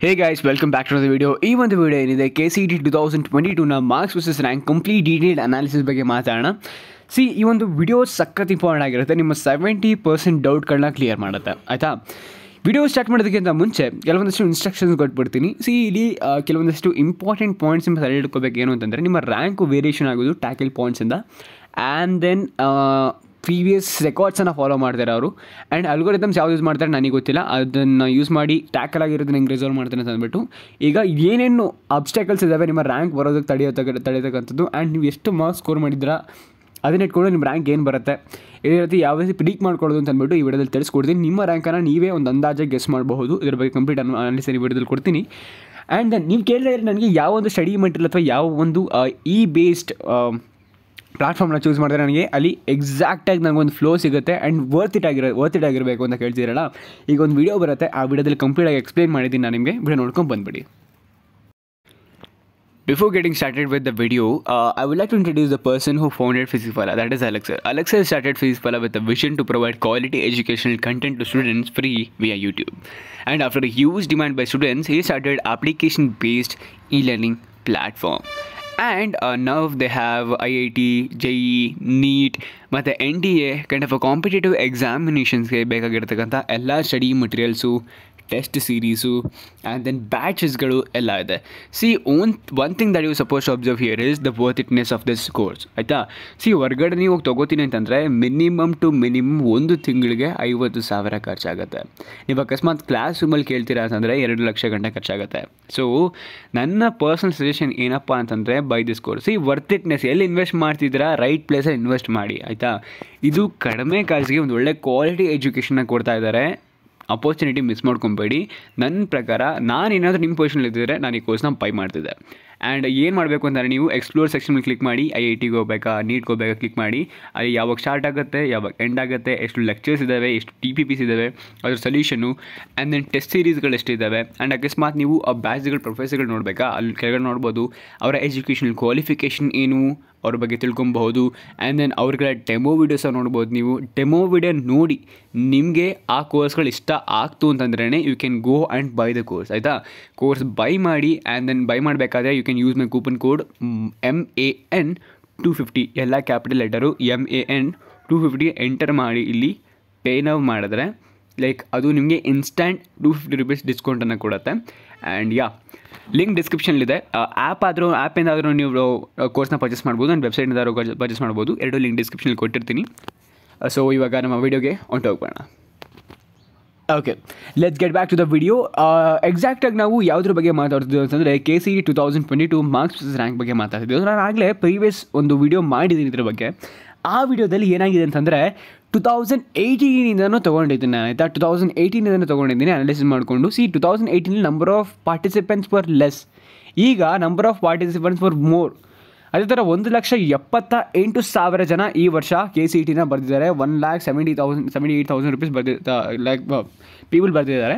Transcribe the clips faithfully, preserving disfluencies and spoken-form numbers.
Hey guys, welcome back to the video. ಈ ಒಂದು video ಏನಿದೆ K C T two thousand twenty ಟೂನ marks versus rank complete detailed analysis ಬಗ್ಗೆ ಮಾತಾಡೋಣ. C ಈ ಒಂದು ವಿಡಿಯೋ ಸಖತ್ ಇಂಪಾರ್ಟೆಂಟ್ ಆಗಿರುತ್ತೆ. ನಿಮ್ಮ ಸೆವೆಂಟಿ ಪರ್ಸೆಂಟ್ ಡೌಟ್ಗಳನ್ನ ಕ್ಲಿಯರ್ ಮಾಡುತ್ತೆ, ಆಯಿತಾ. ವಿಡಿಯೋ ಸ್ಟಾರ್ಟ್ ಮಾಡೋದಕ್ಕಿಂತ ಮುಂಚೆ ಕೆಲವೊಂದಷ್ಟು ಇನ್ಸ್ಟ್ರಕ್ಷನ್ಸ್ ಕೊಟ್ಬಿಡ್ತೀನಿ. ಸಿ ಇಲ್ಲಿ ಕೆಲವೊಂದಷ್ಟು ಇಂಪಾರ್ಟೆಂಟ್ ಪಾಯಿಂಟ್ಸ್ ನಿಮ್ಮ ತಲೆ ಇಟ್ಕೋಬೇಕು. ಏನು ಅಂತಂದರೆ, ನಿಮ್ಮ ರ್ಯಾಂಕು ವೇರಿಯೇಷನ್ ಆಗೋದು ಟ್ಯಾಕಲ್ ಪಾಯಿಂಟ್ಸಿಂದ ಆ್ಯಂಡ್ ದೆನ್ ಪ್ರೀವಿಯಸ್ ರೆಕಾರ್ಡ್ಸನ್ನು ಫಾಲೋ ಮಾಡ್ತಾರೆ ಅವರು. ಆ್ಯಂಡ್ ಅಲ್ಗೋರಿದಮ್ಸ್ ಯಾವ್ದು ಯೂಸ್ ಮಾಡ್ತಾರೆ ನನಗೆ ಗೊತ್ತಿಲ್ಲ, ಅದನ್ನು ಯೂಸ್ ಮಾಡಿ ಟ್ಯಾಕಲ್ ಆಗಿರೋದನ್ನ ಹೆಂಗೆ ರಿಸಾಲ್ವ್ ಮಾಡ್ತಾರೆ ಅಂತ ಅಂದ್ಬಿಟ್ಟು ಈಗ ಏನೇನು ಅಬ್ಸ್ಟ್ಯಾಕಲ್ಸ್ ಇದ್ದಾವೆ ನಿಮ್ಮ ರ್ಯಾಂಕ್ ಬರೋದಕ್ಕೆ ತಡೆಯೋತಕ್ಕ ತಡೆಯತಕ್ಕಂಥದ್ದು ಆ್ಯಂಡ್ ನೀವು ಎಷ್ಟು ಮಾರ್ಕ್ಸ್ ಸ್ಕೋರ್ ಮಾಡಿದ್ದೀರಾ ಅದನ್ನ ಇಟ್ಕೊಂಡು ನಿಮ್ಮ ರ್ಯಾಂಕ್ ಏನು ಬರುತ್ತೆ, ಇದೇ ರೀತಿ ಯಾವ ರೀತಿ ಪ್ರಿಡಿಕ್ಟ್ ಮಾಡ್ಕೊಳ್ಳೋದು ಅಂತ ಅಂದ್ಬಿಟ್ಟು ಈ ವಿಡಿಯೋದಲ್ಲಿ ತಿಳಿಸ್ಕೊಡ್ತೀನಿ. ನಿಮ್ಮ ರ್ಯಾಂಕನ್ನು ನೀವೇ ಒಂದು ಅಂದಾಜಾಗಿ ಗೆಸ್ ಮಾಡಬಹುದು. ಇದ್ರ ಬಗ್ಗೆ ಕಂಪ್ಲೀಟ್ ಅನಾಲಿಸಿಸ್ ಈ ವಿಡಿಯೋದಲ್ಲಿ ಕೊಡ್ತೀನಿ. ಆ್ಯಂಡ್ ದೆನ್ ನೀವು ಕೇಳಿದ್ರೆ ನನಗೆ ಯಾವ ಒಂದು ಸ್ಟಡಿ ಮೆಟೀರಿಯಲ್ ಅಥವಾ ಯಾವ ಒಂದು ಇ ಬೇಸ್ಡ್ ಪ್ಲಾಟ್ಫಾರ್ಮ್ನ ಚೂಸ್ ಮಾಡಿದ್ರೆ ನನಗೆ ಅಲ್ಲಿ ಎಕ್ಸಾಕ್ಟಾಗಿ ನನಗೊಂದು ಫ್ಲೋ ಸಿಗುತ್ತೆ ಆ್ಯಂಡ್ ವರ್ತ್ ಇಟ್ ಆಗಿರೋ ವರ್ತ್ ಇಟ್ ಆಗಿರಬೇಕು ಅಂತ ಕೇಳ್ತಿರಲ್ಲ. ಈಗ ಒಂದು ವಿಡಿಯೋ ಬರುತ್ತೆ, ಆ ವಿಡಿಯೋದಲ್ಲಿ ಕಂಪ್ಲೀಟಾಗಿ ಎಕ್ಸ್ಪ್ಲೇನ್ ಮಾಡಿದ್ದೀನಿ ನಾನು ನಿಮಗೆ. ವಿಡಿಯೋ ನೋಡ್ಕೊಂಡು ಬಂದುಬಿಡಿ. Before getting started with the video, uh, I would like to introduce the person who founded Physicphala, that is Alex sir. Alex sir started Physicphala with a vision to provide quality educational content to students free via YouTube. And after a huge demand by students, he started application-based e-learning platform. And uh, now they have I I T, J E E, Neet, ಮತ್ತು N D A kind of a competitive examinationsಗೆ ಬೇಕಾಗಿರ್ತಕ್ಕಂಥ ಎಲ್ಲ study materials, test series and then ಬ್ಯಾಚಸ್ಗಳು ಎಲ್ಲ ಇದೆ. See own one thing that you suppose to observe here is the worthiness of this course, ಆಯಿತಾ. See ಹೊರಗಡೆ ನೀವು ಹೋಗಿ ತೊಗೋತೀನಿ ಅಂತಂದರೆ ಮಿನಿಮಮ್ ಟು ಮಿನಿಮಮ್ ಒಂದು ತಿಂಗಳಿಗೆ ಐವತ್ತು ಸಾವಿರ ಖರ್ಚಾಗುತ್ತೆ. ನೀವು ಅಕಸ್ಮಾತ್ ಕ್ಲಾಸ್ ರೂಮಲ್ಲಿ ಕೇಳ್ತೀರಾ ಅಂತಂದರೆ ಎರಡು ಲಕ್ಷ ಗಂಟೆ ಖರ್ಚಾಗುತ್ತೆ. ಸೊ ನನ್ನ ಪರ್ಸನಲ್ ಸಜೆಷನ್ ಏನಪ್ಪ ಅಂತಂದರೆ, buy this course. See worthiness ಎಲ್ಲಿ ಇನ್ವೆಸ್ಟ್ ಮಾಡ್ತಿದ್ದೀರಾ, ರೈಟ್ ಪ್ಲೇಸಲ್ಲಿ ಇನ್ವೆಸ್ಟ್ ಮಾಡಿ, ಆಯಿತಾ. ಇದು ಕಡಿಮೆ ಕಾಸಿಗೆ ಒಂದು ಒಳ್ಳೆ ಕ್ವಾಲಿಟಿ ಎಜುಕೇಷನ್ನ ಕೊಡ್ತಾ ಇದ್ದಾರೆ. ಅಪರ್ಚುನಿಟಿ ಮಿಸ್ ಮಾಡ್ಕೊಬೇಡಿ. ನನ್ನ ಪ್ರಕಾರ ನಾನು ಏನಾದರೂ ನಿಮ್ಮ ಪೊಸಿಷನಲ್ಲಿ ಇದ್ದಿದ್ರೆ ನಾನು ಈ ಕೋರ್ಸ್ನ ಬೈ ಮಾಡ್ತಿದ್ದೆ. ಆ್ಯಂಡ್ ಏನು ಮಾಡಬೇಕು ಅಂತಂದರೆ, ನೀವು ಎಕ್ಸ್ಪ್ಲೋರ್ ಸೆಕ್ಷನ್ ಕ್ಲಿಕ್ ಮಾಡಿ, ಐ ಐ ಟಿಗೆ ಹೋಗ್ಬೇಕಾ, ನೀಟ್ಗೆ ಹೋಗ್ಬೇಕಾ ಕ್ಲಿಕ್ ಮಾಡಿ. ಅಲ್ಲಿ ಯಾವಾಗ ಸ್ಟಾರ್ಟ್ ಆಗುತ್ತೆ, ಯಾವಾಗ ಎಂಡ್ ಆಗುತ್ತೆ, ಎಷ್ಟು ಲೆಕ್ಚರ್ಸ್ ಇದ್ದಾವೆ, ಎಷ್ಟು ಟಿ ಪಿ ಪಿಸ್ ಇದ್ದಾವೆ, ಅದ್ರ ಸೊಲ್ಯೂಷನು ಆ್ಯಂಡ್ ದೆನ್ ಟೆಸ್ಟ್ ಸೀರೀಸ್ಗಳು ಎಷ್ಟಿದ್ದಾವೆ. ಆ್ಯಂಡ್ ಅಕಸ್ಮಾತ್ ನೀವು ಆ ಬ್ಯಾಚ್ಗಳು ಪ್ರೊಫೆಸರ್ಗಳು ನೋಡಬೇಕಾ, ಅಲ್ಲಿ ಕೆಳಗಡೆ ನೋಡ್ಬೋದು ಅವರ ಎಜುಕೇಷನಲ್ ಕ್ವಾಲಿಫಿಕೇಷನ್ ಏನು, ಅವ್ರ ಬಗ್ಗೆ ತಿಳ್ಕೊಬಹುದು. ಆ್ಯಂಡ್ ದೆನ್ ಅವ್ರಿಗೆಲ್ಲ ಡೆಮೋ ವೀಡಿಯೋಸ ನೋಡ್ಬೋದು. ನೀವು ಡೆಮೋ ವೀಡಿಯೋ ನೋಡಿ ನಿಮಗೆ ಆ ಕೋರ್ಸ್ಗಳು ಇಷ್ಟ ಆಗ್ತು ಅಂತಂದ್ರೇ you can go and buy the course, ಆಯಿತಾ. ಕೋರ್ಸ್ ಬೈ ಮಾಡಿ ಆ್ಯಂಡ್ ದೆನ್ ಬೈ ಮಾಡಬೇಕಾದ್ರೆ you can use my coupon code M A N two fifty, ಎಲ್ಲ capital letter M A N two fifty enter ಮಾಡಿ ಇಲ್ಲಿ pay now ಮಾಡಿದ್ರೆ like ಅದು ನಿಮಗೆ instant two fifty rupees ಡಿಸ್ಕೌಂಟನ್ನು ಕೊಡುತ್ತೆ. ಆ್ಯಂಡ್ ಯಾ, ಲಿಂಕ್ ಡಿಸ್ಕ್ರಿಪ್ಷನ್ಲಿದೆ. ಆ್ಯಪ್ ಆದರೂ ಆ್ಯಪಿಂದಾದರೂ ನೀವು ಕೋರ್ಸ್ನ ಪರ್ಚೇಸ್ ಮಾಡ್ಬೋದು, ಆ್ಯಂಡ್ ವೆಬ್ಸೈಟ್ನಿಂದಾದರೂ ಪರ್ಚೇಸ್ ಮಾಡ್ಬೋದು. ಎರಡು ಲಿಂಕ್ ಡಿಸ್ಕ್ರಿಪ್ಷನಲ್ಲಿ ಕೊಟ್ಟಿರ್ತೀನಿ. ಸೊ ಇವಾಗ ನಮ್ಮ ವೀಡಿಯೋಗೆ ಹೊಂಟೋಗೋಣ. Okay, let's get back to the video. ಎಕ್ಸಾಕ್ಟಾಗಿ ನಾವು ಯಾವುದ್ರ ಬಗ್ಗೆ ಮಾತಾಡ್ತಿದ್ವಿ ಅಂತಂದರೆ, K C two thousand twenty two marks rank ಬಗ್ಗೆ ಮಾತಾಡ್ತಿದ್ವಿ. ನಾನು ಆಗಲೇ ಪ್ರೀವಿಯಸ್ ಒಂದು ವಿಡಿಯೋ ಮಾಡಿದ್ದೀನಿ ಇದ್ರ ಬಗ್ಗೆ. ಆ ವಿಡಿಯೋದಲ್ಲಿ ಏನಾಗಿದೆ ಅಂತಂದರೆ, ಟು ತೌಸಂಡ್ ಏಯ್ಟೀನಿಂದನೂ ತೊಗೊಂಡಿದ್ದೀನಿ, ಆಯಿತಾ. ಟು ತೌಸಂಡ್ ಏಯ್ಟೀನಿಂದನೂ ತೊಗೊಂಡಿದ್ದೀನಿ ಅನಾಲಿಸಿಸ್ ಮಾಡಿಕೊಂಡು. ಸಿ ಟು ತೌಸಂಡ್ ಏಯ್ಟೀನಲ್ಲಿ number of participants far less, ಈಗ number of participants far more. ಅದೇ ಥರ ಒಂದು ಲಕ್ಷ ಎಪ್ಪತ್ತ ಎಂಟು ಸಾವಿರ ಜನ ಈ ವರ್ಷ ಕೆ ಸಿ ಇ ಟಿನ ಬರೆದಿದ್ದಾರೆ. One lakh seventy thousand seventy eight thousand rupees ಬರ್ದಿ ಲೈಕ್ ಪೀಪಲ್ ಬರೆದಿದ್ದಾರೆ.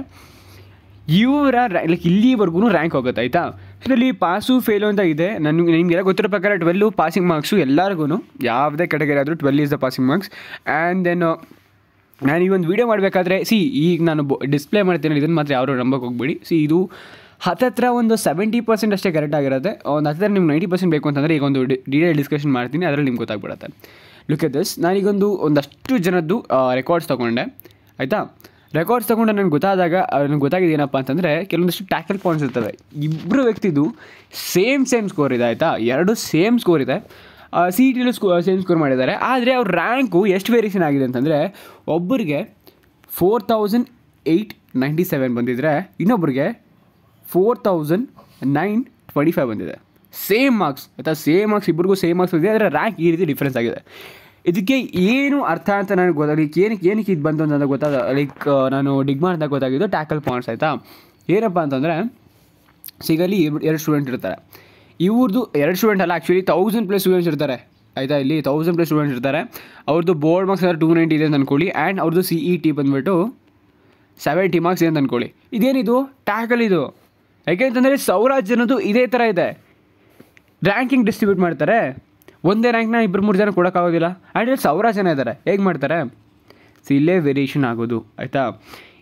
ಇವರ ಲೈಕ್ ಇಲ್ಲಿವರೆಗೂ ರ್ಯಾಂಕ್ ಹೋಗುತ್ತೆ, ಆಯಿತಾ. ಇದರಲ್ಲಿ ಪಾಸು ಫೇಲು ಅಂತ ಇದೆ. ನನಗೆ ನಿಮಗೆಲ್ಲ ಗೊತ್ತಿರೋ ಪ್ರಕಾರ ಟ್ವೆಲ್ಲು ಪಾಸಿಂಗ್ ಮಾರ್ಕ್ಸು ಎಲ್ಲರಿಗೂ, ಯಾವುದೇ ಕೆಟಗರಿ ಆದರೂ twelve is the passing marks. And then ನಾನು ಈ ಒಂದು ವೀಡಿಯೋ ಮಾಡಬೇಕಾದ್ರೆ, ಸಿ ಈಗ ನಾನು ಡಿಸ್ಪ್ಲೇ ಮಾಡ್ತೀನಿ, ಇದನ್ನು ಮಾತ್ರ ಯಾರು ನಂಬಕ್ಕೆ ಹೋಗ್ಬೇಡಿ. ಸಿ ಇದು ಹತ್ತತ್ರ ಒಂದು ಸೆವೆಂಟಿ ಪರ್ಸೆಂಟ್ ಅಷ್ಟೇ ಕರೆಕ್ಟ್ ಆಗಿರುತ್ತೆ. ಒಂದು ಹತ್ತಿರ ನಿಮ್ಗೆ ನೈಂಟಿ ಪರ್ಸೆಂಟ್ ಬೇಕು ಅಂತಂದರೆ ಈಗ ಒಂದು ಡೀಟೇಲ್ ಡಿಸ್ಕಷನ್ ಮಾಡ್ತೀನಿ, ಅದರಲ್ಲಿ ನಿಮ್ಗೆ ಗೊತ್ತಾಗ್ಬಿಡುತ್ತೆ. Look at this. ನಾನೀಗೊಂದು ಒಂದಷ್ಟು ಜನದ್ದು ರೆಕಾರ್ಡ್ಸ್ ತೊಗೊಂಡೆ, ಆಯಿತಾ. ರೆಕಾರ್ಡ್ಸ್ ತೊಗೊಂಡು ನನಗೆ ಗೊತ್ತಾದಾಗ ನನಗೆ ಗೊತ್ತಾಗಿದೆ ಏನಪ್ಪ ಅಂತಂದರೆ, ಕೆಲವೊಂದಷ್ಟು ಟ್ಯಾಕಲ್ ಪಾಯಿಂಟ್ಸ್ ಇರ್ತವೆ. ಇಬ್ಬರು ವ್ಯಕ್ತಿದು ಸೇಮ್ ಸೇಮ್ ಸ್ಕೋರ್ ಇದೆ, ಆಯಿತಾ. ಎರಡು ಸೇಮ್ ಸ್ಕೋರ್ ಇದೆ. ಸಿ ಇ ಟಿಲೂ ಸ್ಕೋ ಸೇಮ್ ಸ್ಕೋರ್ ಮಾಡಿದ್ದಾರೆ. ಆದರೆ ಅವ್ರ ರ್ಯಾಂಕು ಎಷ್ಟು ವೇರಿಯೇಷನ್ ಆಗಿದೆ ಅಂತಂದರೆ, ಒಬ್ಬರಿಗೆ four thousand eight ninety seven ಬಂದಿದ್ದರೆ ಇನ್ನೊಬ್ಬರಿಗೆ four thousand nine twenty five ಬಂದಿದೆ. ಸೇಮ್ ಮಾರ್ಕ್ಸ್, ಆಯಿತಾ. ಸೇಮ್ ಮಾರ್ಕ್ಸ್ ಇಬ್ಬರಿಗೂ ಸೇಮ್ ಮಾರ್ಕ್ಸ್ ಇದೆ, ಆದರೆ ರ್ಯಾಂಕ್ ಈ ರೀತಿ ಡಿಫ್ರೆನ್ಸ್ ಆಗಿದೆ. ಇದಕ್ಕೆ ಏನು ಅರ್ಥ ಅಂತ ನನಗೆ ಗೊತ್ತಾಗಲಿಕ್ಕೆ ಏನಕ್ಕೆ ಏನಕ್ಕೆ ಇದು ಬಂತು ಅಂತ ಗೊತ್ತಾಗ ಲೈಕ್ ನಾನು ಡಿಗ್ ಮಾಡಿದಾಗ ಗೊತ್ತಾಗಿದ್ದು ಟ್ಯಾಕಲ್ ಪಾಯಿಂಟ್ಸ್, ಆಯಿತಾ. ಏನಪ್ಪ ಅಂತಂದರೆ, ಸಿಗಲಿ ಎರಡು ಸ್ಟೂಡೆಂಟ್ ಇರ್ತಾರೆ. ಇವ್ರದ್ದು ಎರಡು ಸ್ಟೂಡೆಂಟ್ ಅಲ್ಲ, ಆ್ಯಕ್ಚುಲಿ ತೌಸಂಡ್ ಪ್ಲಸ್ ಸ್ಟೂಡೆಂಟ್ಸ್ ಇರ್ತಾರೆ, ಆಯಿತಾ. ಇಲ್ಲಿ ತೌಸಂಡ್ ಪ್ಲಸ್ ಸ್ಟೂಡೆಂಟ್ಸ್ ಇರ್ತಾರೆ. ಅವ್ರದ್ದು ಬೋರ್ಡ್ ಮಾರ್ಕ್ಸ್ ಅಂದರೆ ಟೂ ನೈಂಟಿ ಇದೆ ಅಂತ ಅಂದ್ಕೊಳ್ಳಿ. ಆ್ಯಂಡ್ ಅವ್ರದ್ದು ಸಿ ಇ ಟಿ ಬಂದುಬಿಟ್ಟು ಸೆವೆಂಟಿ ಮಾರ್ಕ್ಸ್ ಇದೆ ಅಂತ ಅಂದ್ಕೊಳ್ಳಿ. ಇದೇನಿದು ಟ್ಯಾಕಲ್ ಇದು, ಯಾಕೆ ಅಂತಂದರೆ ಸಾವಿರಾರು ಜನದ್ದು ಇದೇ ಥರ ಇದೆ. ರ್ಯಾಂಕಿಂಗ್ ಡಿಸ್ಟ್ರಿಬ್ಯೂಟ್ ಮಾಡ್ತಾರೆ, ಒಂದೇ ರ್ಯಾಂಕ್ನ ಇಬ್ಬರು ಮೂರು ಜನ ಕೊಡೋಕ್ಕಾಗೋದಿಲ್ಲ. ಆ್ಯಂಡ್ ಇಲ್ಲಿ ಸಾವಿರಾರು ಜನ ಇದ್ದಾರೆ, ಹೇಗೆ ಮಾಡ್ತಾರೆ? ಸೊ ಇಲ್ಲೇ ವೇರಿಯೇಷನ್ ಆಗೋದು, ಆಯಿತಾ.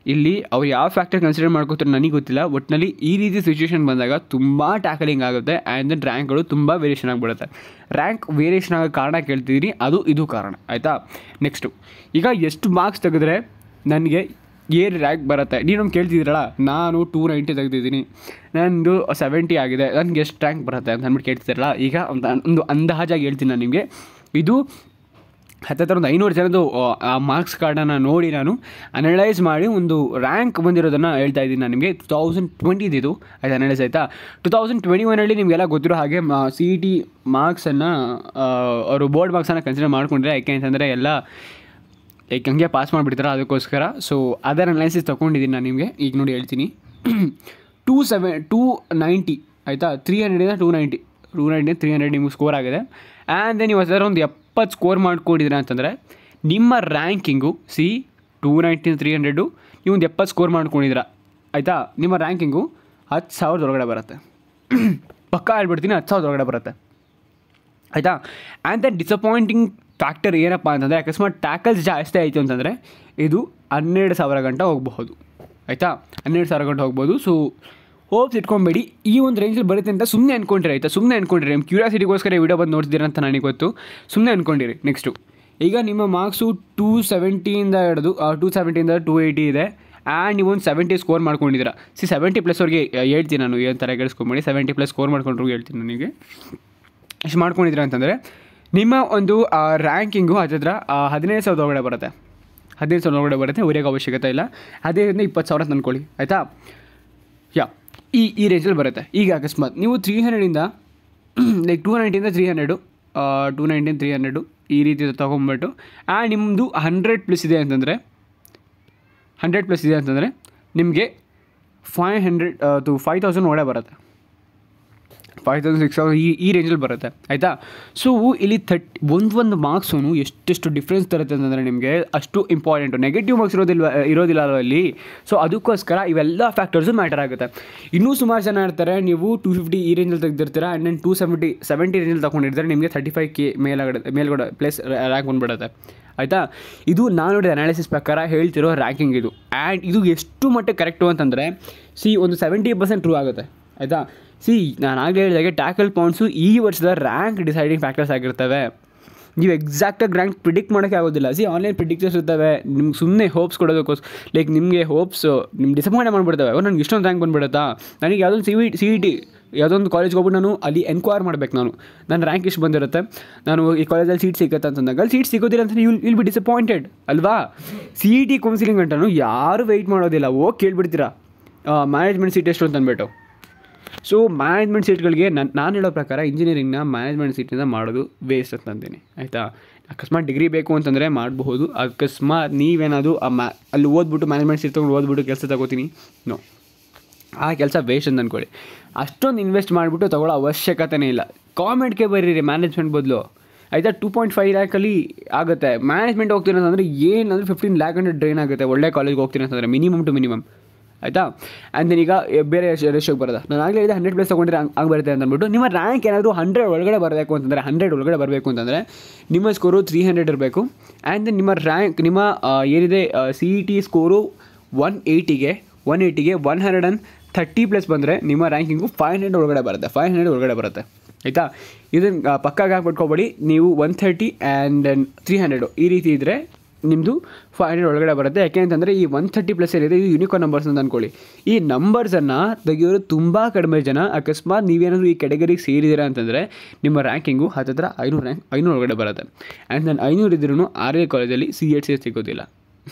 ಇಲ್ಲಿ ಅವ್ರು ಯಾವ ಫ್ಯಾಕ್ಟರ್ ಕನ್ಸಿಡರ್ ಮಾಡ್ಕೋತಾರೆ ನನಗೆ ಗೊತ್ತಿಲ್ಲ. ಒಟ್ಟಿನಲ್ಲಿ ಈ ರೀತಿ ಸಿಚುವೇಶನ್ ಬಂದಾಗ ತುಂಬ ಟ್ಯಾಕಲಿಂಗ್ ಆಗುತ್ತೆ ಆ್ಯಂಡ್ ದೆನ್ ರ್ಯಾಂಕ್ಗಳು ತುಂಬ ವೇರಿಯೇಷನ್ ಆಗಿಬಿಡುತ್ತೆ. ರ್ಯಾಂಕ್ ವೇರಿಯೇಷನ್ ಆಗೋ ಕಾರಣ ಕೇಳ್ತಿದ್ದೀನಿ, ಅದು ಇದು ಕಾರಣ ಆಯಿತಾ. ನೆಕ್ಸ್ಟು, ಈಗ ಎಷ್ಟು ಮಾರ್ಕ್ಸ್ ತೆಗೆದ್ರೆ ನನಗೆ ಏನು ರ್ಯಾಂಕ್ ಬರುತ್ತೆ? ನೀವು ನಮ್ಗೆ ಕೇಳ್ತಿದ್ದೀರಲ್ಲ, ನಾನು ಟೂ ನೈಂಟಿ ತೆಗೆದಿದ್ದೀನಿ, ನನ್ನದು ಸೆವೆಂಟಿ ಆಗಿದೆ, ನನಗೆ ಎಷ್ಟು ರ್ಯಾಂಕ್ ಬರುತ್ತೆ ಅಂತ ಅಂದ್ಬಿಟ್ಟು ಕೇಳ್ತಿದ್ದೀರಲ್ಲ. ಈಗ ಒಂದು ಒಂದು ಅಂದಾಜಾಗಿ ಹೇಳ್ತೀನಿ ನಾನು ನಿಮಗೆ. ಇದು ಹತ್ತತ್ರ ಒಂದು ಐನೂರು ಜನದ್ದು ಆ ಮಾರ್ಕ್ಸ್ ಕಾರ್ಡನ್ನು ನೋಡಿ ನಾನು ಅನಲೈಸ್ ಮಾಡಿ ಒಂದು ರ್ಯಾಂಕ್ ಬಂದಿರೋದನ್ನು ಹೇಳ್ತಾ ಇದ್ದೀನಿ ನಾನು ನಿಮಗೆ. ಟು ತೌಸಂಡ್ ಟ್ವೆಂಟಿದಿದು ಆಯ್ತು ಅನಲೈಸ್ ಆಯಿತಾ. ಟು ತೌಸಂಡ್ ಟ್ವೆಂಟಿ ಒನಲ್ಲಿ ನಿಮಗೆಲ್ಲ ಗೊತ್ತಿರೋ ಹಾಗೆ ಸಿ ಇ ಟಿ ಮಾರ್ಕ್ಸನ್ನು ಅವರು ಬೋರ್ಡ್ ಮಾರ್ಕ್ಸನ್ನು ಕನ್ಸಿಡರ್ ಮಾಡ್ಕೊಂಡ್ರೆ, ಯಾಕೆ ಅಂತಂದರೆ ಎಲ್ಲ ಏಕೆ ಹಂಗೆ ಪಾಸ್ ಮಾಡಿಬಿಡ್ತಾರೆ, ಅದಕ್ಕೋಸ್ಕರ. ಸೊ ಅದರ ಅನಲೈಸಿಸ್ ತೊಗೊಂಡಿದ್ದೀನಿ ನಾನು ನಿಮಗೆ. ಈಗ ನೋಡಿ ಹೇಳ್ತೀನಿ. ಟೂ ಸೆವೆನ್ ಟೂ ನೈಂಟಿ ಆಯಿತಾ, ತ್ರೀ ಹಂಡ್ರೆಡಿಂದ ಟೂ ನೈಂಟಿ ಟೂ ನೈಂಟಿಂದ ತ್ರೀ ಹಂಡ್ರೆಡ್ ನಿಮ್ಗೆ ಸ್ಕೋರ್ ಆಗಿದೆ. ಆ್ಯಂಡ್ ದೆನ್ ನೀವು ಅದರ ಒಂದು ಎಪ್ಪತ್ತು ಸ್ಕೋರ್ ಮಾಡ್ಕೊಂಡಿದ್ದೀರಾ ಅಂತಂದರೆ ನಿಮ್ಮ ರ್ಯಾಂಕಿಂಗು ಸಿ ಟೂ ನೈಂಟಿಂದ ತ್ರೀ ಹಂಡ್ರೆಡು ನೀವು ಒಂದು ಎಪ್ಪತ್ತು ಸ್ಕೋರ್ ಮಾಡ್ಕೊಂಡಿದ್ದೀರಾ ಆಯಿತಾ, ನಿಮ್ಮ ರ್ಯಾಂಕಿಂಗು ಹತ್ತು ಸಾವಿರದ ಒಳಗಡೆ ಬರುತ್ತೆ. ಪಕ್ಕ ಹೇಳ್ಬಿಡ್ತೀನಿ, ಹತ್ತು ಸಾವಿರದ ಒಳಗಡೆ ಬರುತ್ತೆ ಆಯಿತಾ. ಆ್ಯಂಡ್ ದೆನ್ ಡಿಸಪಾಯಿಂಟಿಂಗ್ ಫ್ಯಾಕ್ಟರ್ ಏನಪ್ಪ ಅಂತಂದರೆ, ಅಕಸ್ಮಾತ್ ಟ್ಯಾಕಲ್ಸ್ ಜಾಸ್ತಿ ಆಯಿತು ಅಂತಂದರೆ ಇದು ಹನ್ನೆರಡು ಸಾವಿರ ಗಂಟೆ ಹೋಗಬಹುದು ಆಯಿತಾ, ಹನ್ನೆರಡು ಸಾವಿರ ಗಂಟೆ ಹೋಗ್ಬೋದು. ಸೊ ಹೋಪ್ಸ್ ಇಟ್ಕೊಂಬೇಡಿ, ಈ ಒಂದು ರೇಂಜಲ್ಲಿ ಬರುತ್ತೆ ಅಂತ ಸುಮ್ಮನೆ ಅಂದ್ಕೊಂಡ್ರಿ ಆಯಿತಾ, ಸುಮ್ಮನೆ ಅಂದ್ಕೊಂಡಿರಿ. ನಿಮ್ಮ ಕ್ಯೂರಿಯಾಸಿಟಿಗೋಸ್ಕರ ವಿಡಿಯೋ ಬಂದು ನೋಡ್ತಿದ್ದೀರ ಅಂತ ನನಗೆ ಗೊತ್ತು, ಸುಮ್ಮನೆ ಅಂದ್ಕೊಂಡಿರಿ. ನೆಕ್ಸ್ಟು, ಈಗ ನಿಮ್ಮ ಮಾರ್ಕ್ಸು ಟೂ ಸೆವೆಂಟಿಯಿಂದ ಹಿಡಿದು ಟೂ ಸೆವೆಂಟಿಯಿಂದ ಟೂ ಏಯ್ಟಿ ಇದೆ ಆ್ಯಂಡ್ ನೀವು ಒಂದು ಸೆವೆಂಟಿ ಸ್ಕೋರ್ ಮಾಡ್ಕೊಂಡಿದ್ದೀರಾ. ಸಿ ಸೆವೆಂಟಿ ಪ್ಲಸ್ ಅವ್ರಿಗೆ ಹೇಳ್ತೀನಿ ನಾನು, ಏನು ಥರ ಕೇಳಿಸ್ಕೊಂಬೇಡಿ, ಸೆವೆಂಟಿ ಪ್ಲಸ್ ಸ್ಕೋರ್ ಮಾಡ್ಕೊಂಡ್ರು ಹೇಳ್ತೀನಿ ನನಗೆ. ಎಷ್ಟು ಮಾಡ್ಕೊಂಡಿದ್ದೀರಾ ಅಂತಂದರೆ ನಿಮ್ಮ ಒಂದು ರ್ಯಾಂಕಿಂಗು ಹತ್ತಿರ ಹದಿನೈದು ಸಾವಿರದ ಒಳಗಡೆ ಬರುತ್ತೆ, ಹದಿನೈದು ಸಾವಿರದ ಒಳಗಡೆ ಬರುತ್ತೆ, ಉರಿಯೋಕ್ಕೆ ಅವಶ್ಯಕತೆ ಇಲ್ಲ. ಹದಿನೈದರಿಂದ ಇಪ್ಪತ್ತು ಸಾವಿರ ತಂದ್ಕೊಳ್ಳಿ ಆಯಿತಾ. ಯಾ ಈ ಈ ರೇಂಜಲ್ಲಿ ಬರುತ್ತೆ. ಈಗ ಅಕಸ್ಮಾತ್ ನೀವು ತ್ರೀ ಹಂಡ್ರೆಡಿಂದ ಲೈಕ್ ಟೂ ನೈಂಟಿಯಿಂದ ತ್ರೀ ಹಂಡ್ರೆಡು ಟೂ ನೈಂಟಿಂದ ತ್ರೀ ಹಂಡ್ರೆಡು ಈ ರೀತಿ ತೊಗೊಂಬಿಟ್ಟು ಆ್ಯಂಡ್ ನಿಮ್ಮದು ಹಂಡ್ರೆಡ್ ಪ್ಲಸ್ ಇದೆ ಅಂತಂದರೆ ಹಂಡ್ರೆಡ್ ಪ್ಲಸ್ ಇದೆ ಅಂತಂದರೆ ನಿಮಗೆ five hundred to five thousand ಒಳಗಡೆ ಬರುತ್ತೆ, ಫೈವ್ ತೌಸಂಡ್ ಸಿಕ್ಸ್ ತೌಸಂಡ್ ಈ ಈ ರೇಂಜಲ್ಲಿ ಬರುತ್ತೆ ಆಯಿತಾ. ಸೊ ಇಲ್ಲಿ ಥರ್ಟಿ ಒಂದು ಒಂದು ಮಾರ್ಕ್ಸು ಎಷ್ಟೆಷ್ಟು ಡಿಫ್ರೆನ್ಸ್ ತರುತ್ತೆ ಅಂತಂದರೆ ನಿಮಗೆ ಅಷ್ಟು ಇಂಪಾರ್ಟೆಂಟು. ನೆಗೆಟಿವ್ ಮಾರ್ಕ್ಸ್ ಇರೋದಿಲ್ವ ಇರೋದಿಲ್ಲ ಅಲ್ಲಿ. ಸೊ ಅದಕ್ಕೋಸ್ಕರ ಇವೆಲ್ಲ ಫ್ಯಾಕ್ಟರ್ಸು ಮ್ಯಾಟರ್ ಆಗುತ್ತೆ. ಇನ್ನೂ ಸುಮಾರು ಜನ ಇರ್ತಾರೆ, ನೀವು ಟೂ ಫಿಫ್ಟಿ ಈ ರೇಂಜಲ್ಲಿ ತೆಗೆದಿರ್ತೀರ and then two seventy seventy ರೇಂಜಲ್ಲಿ ತೊಗೊಂಡಿರ್ತಾರೆ, ನಿಮಗೆ ತರ್ಟಿ ಫೈವ್ ಕೆ ಮೇಲ್ಗಡೆ ಮೇಲ್ಗಡೆ ಪ್ಲಸ್ ರ್ಯಾಂಕ್ ಬಂದುಬಿಡುತ್ತೆ ಆಯಿತಾ. ಇದು ನಾನು ನೋಡಿದ ಅನಾಲಿಸಿಸ್ ಪ್ರಕಾರ ಹೇಳ್ತಿರೋ ರ್ಯಾಂಕಿಂಗ್ ಇದು. ಆ್ಯಂಡ್ ಇದು ಎಷ್ಟು ಮಟ್ಟಿಗೆ ಕರೆಕ್ಟು ಅಂತಂದರೆ ಸಿ ಒಂದು ಸೆವೆಂಟಿ ಪರ್ಸೆಂಟ್ ಟ್ರೂ ಆಗುತ್ತೆ ಆಯಿತಾ. ಸಿ ನಾನು ಆಗಲೇ ಹೇಳಿದಾಗೆ ಟ್ಯಾಕಲ್ ಪಾಯಿಂಟ್ಸು ಈ ವರ್ಷದ ರ್ಯಾಂಕ್ ಡಿಸೈಡಿಂಗ್ ಫ್ಯಾಕ್ಟರ್ಸ್ ಆಗಿರ್ತವೆ. ನೀವು ಎಕ್ಸಾಕ್ಟಾಗಿ ರ್ಯಾಂಕ್ ಪ್ರಿಡಿಕ್ಟ್ ಮಾಡೋಕ್ಕೆ ಆಗೋದಿಲ್ಲ. ಸಿ ಆನ್ಲೈನ್ ಪ್ರಿಡಿಕ್ಟರ್ಸ್ ಇರ್ತವೆ, ನಿಮ್ಗೆ ಸುಮ್ಮನೆ ಹೋಪ್ಸ್ ಕೊಡೋದಕ್ಕೋಸ್ಕರ, ಲೈಕ್ ನಿಮಗೆ ಹೋಪ್ಸ್ ನಿಮ್ಗೆ ಡಿಸಪಾಯಿಂಟ್ ಮಾಡಿಬಿಡ್ತವೆ. ಅವ್ರು ನನಗೆ ಇಷ್ಟೊಂದು ರ್ಯಾಂಕ್ ಬಂದುಬಿಡುತ್ತಾ, ನನಗೆ ಯಾವುದೊಂದು C V C E T ಯಾವುದೊಂದು ಕಾಲೇಜ್ಗೆ ಹೋಗ್ಬಿಟ್ಟು ನಾನು ಅಲ್ಲಿ ಎನ್ಕ್ವೈರ್ ಮಾಡಬೇಕು, ನಾನು ನನ್ನ ರ್ಯಾಂಕ್ ಇಷ್ಟು ಬಂದಿರುತ್ತೆ, ನಾನು ಈ ಕಾಲೇಜಲ್ಲಿ ಸೀಟ್ ಸಿಗುತ್ತೆ ಅಂತಂದಾಗ ಅಲ್ಲಿ ಸೀಟ್ ಸಿಗೋದಿಲ್ಲ ಅಂತ ನೀವು ವಿಲ್ ಬಿ ಡಿಸಪಾಯಿಂಟೆಡ್ ಅಲ್ವಾ. ಸಿ ಇ ಟಿ ಕೌನ್ಸಿಲಿಂಗ್ ಗಂಟನು ಯಾರು ವೆಯ್ಟ್ ಮಾಡೋದಿಲ್ಲ, ಹೋಗಿ ಕೇಳ್ಬಿಡ್ತೀರಾ ಮ್ಯಾನೇಜ್ಮೆಂಟ್ ಸೀಟ್ ಎಷ್ಟು ಅಂತ ಅಂದ್ಬಿಟ್ಟು. ಸೊ ಮ್ಯಾನೇಜ್ಮೆಂಟ್ ಸೀಟ್ಗಳಿಗೆ ನಾನು ನಾನು ಹೇಳೋ ಪ್ರಕಾರ ಇಂಜಿನಿಯರಿಂಗ್ನ ಮ್ಯಾನೇಜ್ಮೆಂಟ್ ಸೀಟಿಂದ ಮಾಡೋದು ವೇಸ್ಟ್ ಅಂತ ಅಂತೀನಿ ಆಯಿತಾ. ಅಕಸ್ಮಾತ್ ಡಿಗ್ರಿ ಬೇಕು ಅಂತಂದರೆ ಮಾಡಬಹುದು. ಅಕಸ್ಮಾತ್ ನೀವೇನಾದರೂ ಆ ಮ್ಯಾ ಅಲ್ಲಿ ಓದ್ಬಿಟ್ಟು ಮ್ಯಾನೇಜ್ಮೆಂಟ್ ಸೀಟ್ ತೊಗೊಂಡು ಓದ್ಬಿಟ್ಟು ಕೆಲಸ ತಗೋತೀನಿ, ನೋ, ಆ ಕೆಲಸ ವೇಸ್ಟ್ ಅಂತ ಅಂದ್ಕೊಳ್ಳಿ. ಅಷ್ಟೊಂದು ಇನ್ವೆಸ್ಟ್ ಮಾಡಿಬಿಟ್ಟು ತೊಗೊಳ್ಳೋ ಅವಶ್ಯಕತೆಯೇ ಇಲ್ಲ. ಕಾಮೆಡ್ಗೆ ಬರೀರಿ ಮ್ಯಾನೇಜ್ಮೆಂಟ್ ಬದಲು ಆಯಿತಾ. ಟೂ ಪಾಯಿಂಟ್ ಫೈವ್ ಲ್ಯಾಕಲ್ಲಿ ಆಗುತ್ತೆ. ಮ್ಯಾನೇಜ್ಮೆಂಟ್ ಹೋಗ್ತೀನಿ ಅಂತಂದರೆ ಏನಂದರೆ ಫಿಫ್ಟೀನ್ ಲ್ಯಾಕ್ ಹಂಡ್ರೆಡ್ ಡ್ರೈನ್ ಆಗುತ್ತೆ ಒಳ್ಳೆ ಕಾಲೇಜ್ಗೆ ಹೋಗ್ತೀನಿ ಅಂತಂದರೆ, ಮಿನಿಮಮ್ ಟು ಮಿನಿಮಮ್ ಆಯಿತಾ. ಆ್ಯಂಡ್ ದೆನ್ ಈಗ ಬೇರೆ ರೇಷಿಯೋಗೆ ಬರೋದು, ನಾನು ಆಗಲೇ ಹೇಳಿದೆ ಹಂಡ್ರೆಡ್ ಪ್ಲಸ್ ತೊಗೊಂಡ್ರೆ ಹಂಗೆ ಹಂಗೆ ಬರುತ್ತೆ ಅಂತ ಅಂದ್ಬಿಟ್ಟು. ನಿಮ್ಮ ರ್ಯಾಂಕ್ ಏನಾದರೂ ಹಂಡ್ರೆಡ್ ಒಳಗಡೆ ಬರಬೇಕು ಅಂತಂದರೆ ಹಂಡ್ರೆಡ್ ಒಳಗಡೆ ಬರಬೇಕು ಅಂತಂದರೆ ನಿಮ್ಮ ಸ್ಕೋರು ತ್ರೀ ಹಂಡ್ರೆಡ್ ಇರಬೇಕು. ಆ್ಯಂಡ್ ದೆನ್ ನಿಮ್ಮ ರ್ಯಾಂಕ್ ನಿಮ್ಮ ಏನಿದೆ C E T score one ಏಯ್ಟಿಗೆ ಒನ್ ಏಯ್ಟಿಗೆ one hundred and thirty plus ಬಂದರೆ ನಿಮ್ಮ ರ್ಯಾಂಕಿಂಗು ಫೈವ್ ಹಂಡ್ರೆಡ್ ಒಳಗಡೆ ಬರುತ್ತೆ, ಫೈವ್ ಹಂಡ್ರೆಡ್ ಒಳಗಡೆ ಬರುತ್ತೆ ಆಯಿತಾ. ಇದನ್ನು ಪಕ್ಕಾಗಿ ಹಾಕ್ಬಿಟ್ಕೊಬೇಡಿ. ನೀವು one thirty and then three hundred ಈ ರೀತಿ ಇದ್ದರೆ ನಿಮ್ಮದು ಫೈವ್ ಹಂಡ್ರೆಡ್ ಒಳಗಡೆ ಬರುತ್ತೆ. ಯಾಕೆ ಅಂತಂದರೆ ಈ ಒನ್ ಥರ್ಟಿ ಪ್ಲಸ್ ಏನಿದೆ ಇದು ಯೂನಿಕಾರ್ನ್ ನಂಬರ್ಸ್ ಅಂತ ಅಂದ್ಕೊಳ್ಳಿ. ಈ ನಂಬರ್ಸನ್ನು ತೆಗೆಯೋರು ತುಂಬ ಕಡಿಮೆ ಜನ. ಅಕಸ್ಮಾತ್ ನೀವೇನಾದರೂ ಈ ಕೆಟಗರಿಗೆ ಸೇರಿದ್ದೀರಾ ಅಂತಂದರೆ ನಿಮ್ಮ ರ್ಯಾಂಕಿಂಗು ಹತ್ತಿರ ಐನೂರು ರ್ಯಾಂಕ್ ಐನೂರು ಒಳಗಡೆ ಬರುತ್ತೆ. ಆ್ಯಂಡ್ ನಾನು ಐನೂರು ಇದ್ರೂ ಆರ್ ಎ ಕಾಲೇಜಲ್ಲಿ ಸಿ ಎಚ್ ಸಿ ಸಿಗೋದಿಲ್ಲ.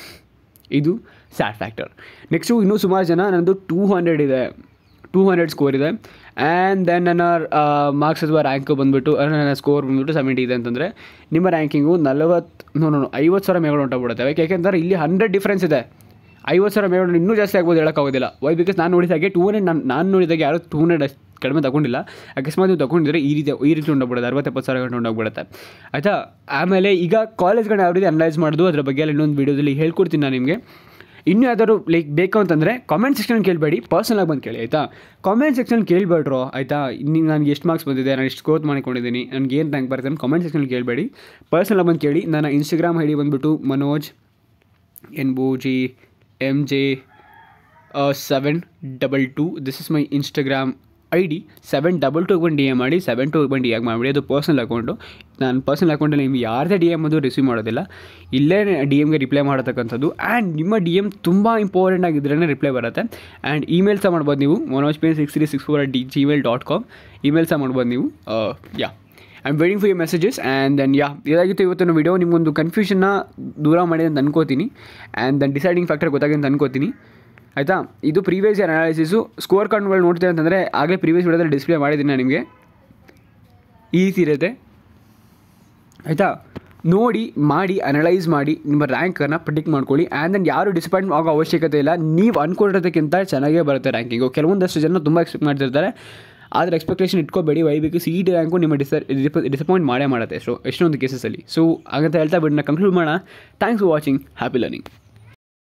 ಇದು ಸ್ಯಾಡ್ ಫ್ಯಾಕ್ಟರ್. ನೆಕ್ಸ್ಟು ಇನ್ನೂ ಸುಮಾರು ಜನ ನನ್ನದು ಟೂ ಹಂಡ್ರೆಡ್ ಇದೆ, ಟೂ ಹಂಡ್ರೆಡ್ ಸ್ಕೋರ್ ಇದೆ ಆ್ಯಂಡ್ ದೆನ್ ನನ್ನ ಮಾರ್ಕ್ಸ್ ಅಥವಾ ರ್ಯಾಂಕು ಬಂದುಬಿಟ್ಟು ನನ್ನ ಸ್ಕೋರ್ ಬಂದುಬಿಟ್ಟು ಸೆವೆಂಟಿ ಇದೆ ಅಂತಂದರೆ ನಿಮ್ಮ ರ್ಯಾಂಕಿಂಗು ನಲವತ್ತು ನೋ ನೋ ಐವತ್ತು ಸಾವಿರ ಮೇಗಳು ಹೊಂಟೋಗ್ಬಿಡುತ್ತೆ. ಯಾಕೆಂದರೆ ಇಲ್ಲಿ ಹಂಡ್ರೆಡ್ ಡಿಫ್ರೆನ್ಸ್ ಇದೆ. ಐವತ್ತು ಸಾವಿರ ಮೇಗಳು ಇನ್ನೂ ಜಾಸ್ತಿ ಆಗ್ಬೋದು, ಹೇಳೋಕ್ಕಾಗೋದಿಲ್ಲ. ವೈ ಬಿಕಾಸ್ ನಾನು ನೋಡಿದಾಗೆ ಟೂ ಹಂಡ್ರೆಡ್ ನಾನು ನಾನು ನೋಡಿದಾಗ ಯಾರು ಟೂ ಹಂಡ್ರೆಡ್ ಅಷ್ಟು ಕಡಿಮೆ ತೊಗೊಂಡಿಲ್ಲ. ಅಕಸ್ಮಾತ್ ನೀವು ತೊಗೊಂಡಿದ್ರೆ ಈ ರೀತಿ ಈ ರೀತಿ ಹೊಂಟೋಗ್ಬಿಡುತ್ತೆ, ಅರವತ್ತೆಪ್ಪತ್ತು ಸಾವಿರ ಗಂಟೆ ಹೊಂಟೋಗ್ಬಿಡುತ್ತೆ ಆಯಿತಾ. ಆಮೇಲೆ ಈಗ ಕಾಲೇಜ್ಗಳನ್ನ ಯಾವ ರೀತಿ ಅನಲೈಸ್ ಮಾಡೋದು ಅದ್ರ ಬಗ್ಗೆ ಎಲ್ಲ ಇನ್ನೊಂದು ವೀಡಿಯೋದಲ್ಲಿ ಹೇಳ್ಕೊಡ್ತೀನಿ ನಾನು ನಿಮಗೆ. ಇನ್ನೂ ಯಾವ್ದಾದ್ರು ಲೈಕ್ ಬೇಕು ಅಂತಂದರೆ ಕಾಮೆಂಟ್ ಸೆಕ್ಷನ್ ಕೇಳಬೇಡಿ, ಪರ್ಸನಲಾಗಿ ಬಂದು ಕೇಳಿ ಆಯಿತಾ. ಕಾಮೆಂಟ್ ಸೆಕ್ಷನ್ ಕೇಳಬೇಡ್ರೋ ಆಯಿತಾ. ನೀವು ನನಗೆ ಎಷ್ಟು ಮಾರ್ಕ್ಸ್ ಬಂದಿದೆ, ನಾನು ಎಷ್ಟು ಸ್ಕೋರ್ ಮಾಡ್ಕೊಂಡಿದ್ದೀನಿ, ನನಗೆ ಏನು ರ್ಯಾಂಕ್ ಬರುತ್ತೆ ಅಂತ ಕಾಮೆಂಟ್ ಸೆಕ್ಷನ್ ಕೇಳಬೇಡಿ, ಪರ್ಸನಲಾಗಿ ಬಂದು ಕೇಳಿ. ನನ್ನ ಇನ್ಸ್ಟಾಗ್ರಾಮ್ ಐ ಡಿ ಬಂದುಬಿಟ್ಟು ಮನೋಜ್ ಎನ್ ಬೋ G M J seven double two this is my Instagram I D. Seven double two ಬಂದು ಡಿ ಎಮ್ ಮಾಡಿ, ಸೆವೆನ್ ಟು ಬಂದು ಡಿ ಎಮ್ ಮಾಡಿಬಿಡಿ. ಅದು ಪರ್ಸ್ನಲ್ ಅಕೌಂಟು. ನಾನು ಪರ್ಸ್ನಲ್ ಅಕೌಂಟಲ್ಲಿ ನಿಮ್ಗೆ ಯಾರದೇ ಡಿ ಎಮ್ ಅದು ರಿಸೀವ್ ಮಾಡೋದಿಲ್ಲ, ಇಲ್ಲೇ ಡಿ ಎಮ್ಗೆ ರಿಪ್ಲೈ ಮಾಡತಕ್ಕಂಥದ್ದು. ಆ್ಯಂಡ್ ನಿಮ್ಮ ಡಿ ಎಮ್ ತುಂಬ ಇಂಪಾರ್ಟೆಂಟ್ ಆಗಿದ್ರೇ ರಿಪ್ಲೈ ಬರುತ್ತೆ. ಆ್ಯಂಡ್ ಇಮೇಲ್ ಸಹ ಮಾಡ್ಬೋದು ನೀವು, ಮನೋಜ್ ಪೇನ್ six three six four at the Gmail dot com email ಸಹ ಮಾಡ್ಬೋದು ನೀವು. Yeah I am waiting for your messages. And then yeah ಇದಾಗಿತ್ತು ಇವತ್ತಿನ ವಿಡಿಯೋ. ನಿಮಗೊಂದು ಕನ್ಫ್ಯೂಷನ್ನ ದೂರ ಮಾಡಿದೆ ಅಂತ ಅನ್ಕೋತೀನಿ. ಆ್ಯಂಡ್ ದೆನ್ ಡಿಸೈಡಿಂಗ್ ಫ್ಯಾಕ್ಟರ್ ಗೊತ್ತಾಗಿದೆ ಅಂತ ಅನ್ಕೋತೀನಿ. ಆಯಿತಾ, ಇದು ಪ್ರೀವಿಯಸ್ ಇಯರ್ ಅನಾಲಿಸಿಸು. ಸ್ಕೋರ್ ಕಾರ್ಡ್ಗಳು ನೋಡ್ತೀವಿ ಅಂತಂದರೆ ಆಗಲೇ ಪ್ರೀವಿಯಸ್ ವಿಡಿಯೋದಲ್ಲಿ ಡಿಸ್ಪ್ಲೇ ಮಾಡಿದ್ದೀನಿ ನಾನು ನಿಮಗೆ. ಈ ರೀತಿ ಇರುತ್ತೆ ಆಯಿತಾ. ನೋಡಿ ಮಾಡಿ ಅನಲೈಸ್ ಮಾಡಿ ನಿಮ್ಮ ರ್ಯಾಂಕನ್ನು ಪ್ರಿಡಿಕ್ಟ್ ಮಾಡ್ಕೊಳ್ಳಿ. ಆ್ಯಂಡ್ ದೆನ್ ಯಾರು ಡಿಸಪಾಯಿಂಟ್ ಆಗೋ ಅವಶ್ಯಕತೆ ಇಲ್ಲ. ನೀವು ಅಂದ್ಕೊಂಡಿರೋದಕ್ಕಿಂತ ಚೆನ್ನಾಗೇ ಬರುತ್ತೆ ರ್ಯಾಂಕಿಂಗು. ಕೆಲವೊಂದಷ್ಟು ಜನ ತುಂಬ ಎಕ್ಸ್ಪೆಕ್ಟ್ ಮಾಡ್ತಿರ್ತಾರೆ, ಆದರೆ ಎಕ್ಸ್ಪೆಕ್ಟೇಷನ್ ಇಟ್ಕೋಬೇಡಿ. ವೈ ಬೇಕು ಸಿ ಇ ಟಿ ರ್ಯಾಂಕು ನಿಮ್ಮ ಡಿಸ ಡಿಸಪಾಯಿಂಟ್ ಮಾಡೇ ಮಾಡುತ್ತೆ ಎಷ್ಟೋ ಎಷ್ಟೊಂದು ಕೇಸಸಲ್ಲಿ. ಸೊ ಹಾಗಂತ ಹೇಳ್ತಾ ಬಿಡನ್ನ ಕಂಕ್ಲೂಡ್ ಮಾಡೋಣ. Thanks for watching. Happy learning.